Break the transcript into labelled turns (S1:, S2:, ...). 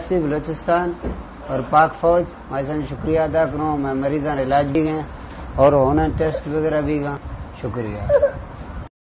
S1: कराची बलोचिस्तान और पाक फौज माशाल्लाह शुक्रिया अदा करूँ। मैं मरीज़ां इलाज भी गए और होना टेस्ट वगैरह भी गए। शुक्रिया।